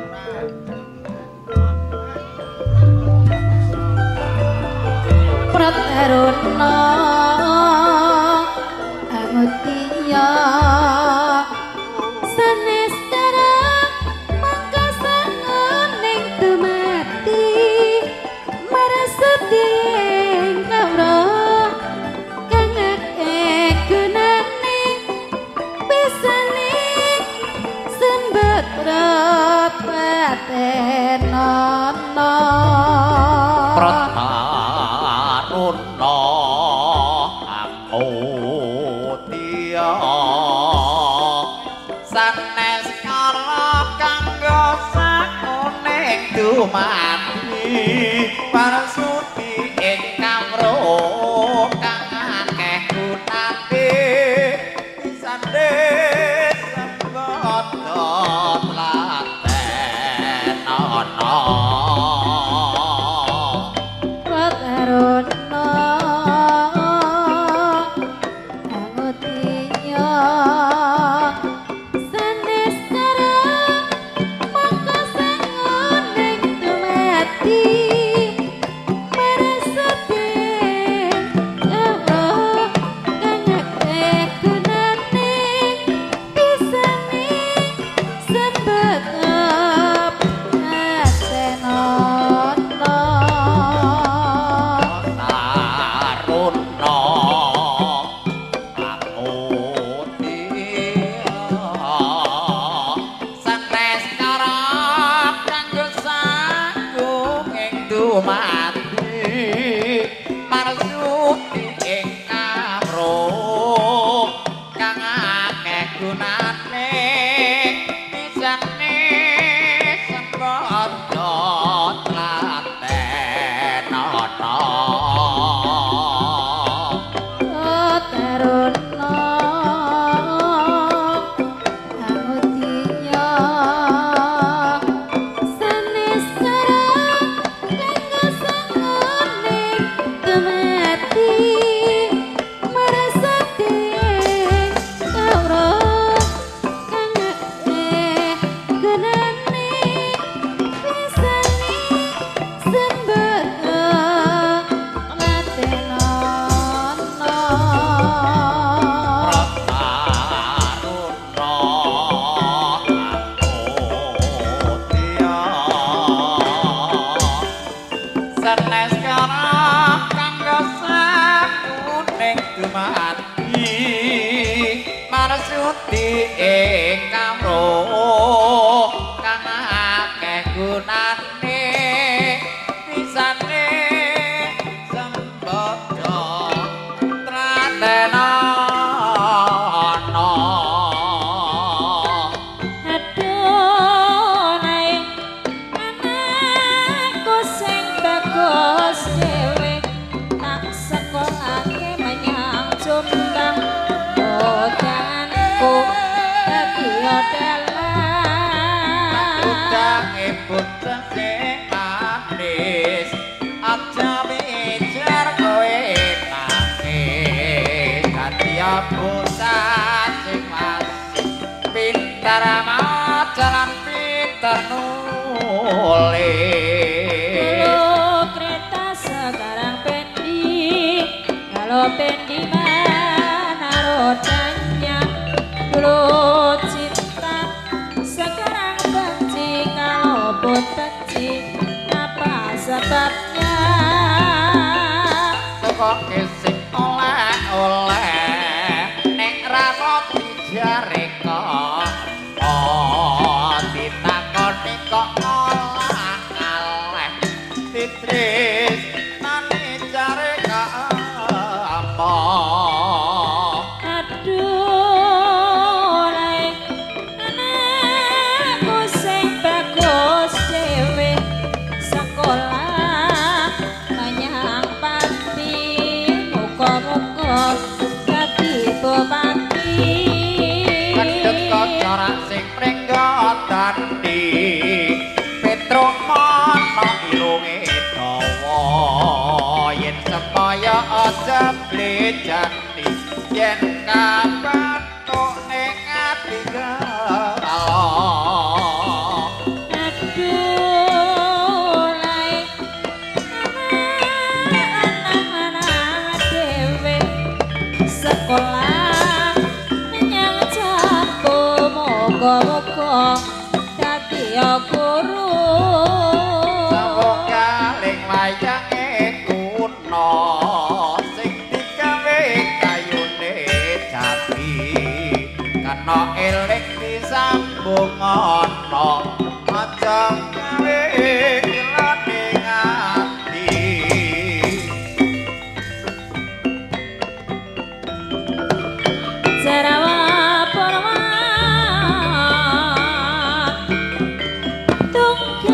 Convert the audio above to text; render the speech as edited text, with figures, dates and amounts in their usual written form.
Prateruna Angutiya sanes karang mangkasangan ning dumati marasudi kawra kang gunane bisane sembatra patenana mati parasuti ing kamro kang akeh gunane sande sembada tlaten ana Prateruna Angutiya sanes karang mangkasangan ning dumati marasudi kawra kang akeh gunane bisane sembada patenana Pendi mana rodanya dulu cinta sekarang benci kalau pun benci apa sebabnya kok isik oleh-oleh nek ra roti jare kok ditakoni kok olah kaleh titris nani jare kok aduh lek anakku sing bagus dhewe sekolah menyang pati muga-muga dadi bupati kendhet kok corak sing pringgot dadi Petro mana irunge dawa yen supaya aja blejani yen kapan tok ning ati galau aduh guru sawung galing wayange kuno sing digawe kayune jati kena eling disambung ana aja gawe kelane ngati Jarawa Purwa Tunggal